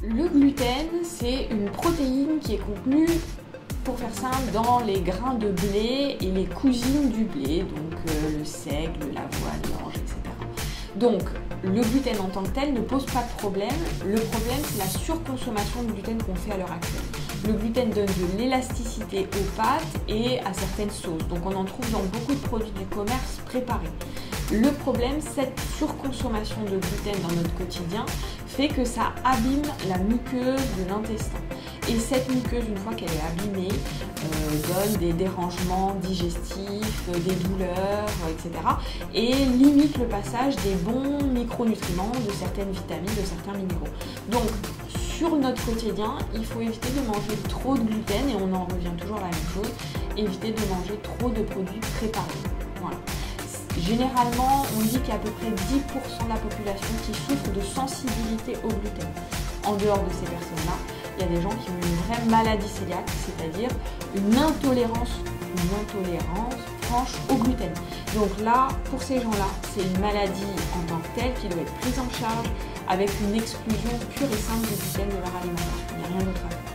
Le gluten, c'est une protéine qui est contenue, pour faire simple, dans les grains de blé et les cousines du blé, donc le seigle, l'avoine, l'orge, etc. Donc, le gluten en tant que tel ne pose pas de problème. Le problème, c'est la surconsommation de gluten qu'on fait à l'heure actuelle. Le gluten donne de l'élasticité aux pâtes et à certaines sauces. Donc, on en trouve dans beaucoup de produits du commerce préparés. Le problème, cette surconsommation de gluten dans notre quotidien fait que ça abîme la muqueuse de l'intestin. Et cette muqueuse, une fois qu'elle est abîmée, donne des dérangements digestifs, des douleurs, etc. Et limite le passage des bons micronutriments, de certaines vitamines, de certains minéraux. Donc, sur notre quotidien, il faut éviter de manger trop de gluten, et on en revient toujours à la même chose, éviter de manger trop de produits préparés. Voilà. Généralement, on dit qu'il y a à peu près 10% de la population qui souffre de sensibilité au gluten. En dehors de ces personnes-là, il y a des gens qui ont une vraie maladie cœliaque, c'est-à-dire une intolérance franche au gluten. Donc là, pour ces gens-là, c'est une maladie en tant que telle qui doit être prise en charge avec une exclusion pure et simple du gluten de leur alimentation. Il n'y a rien d'autre à faire.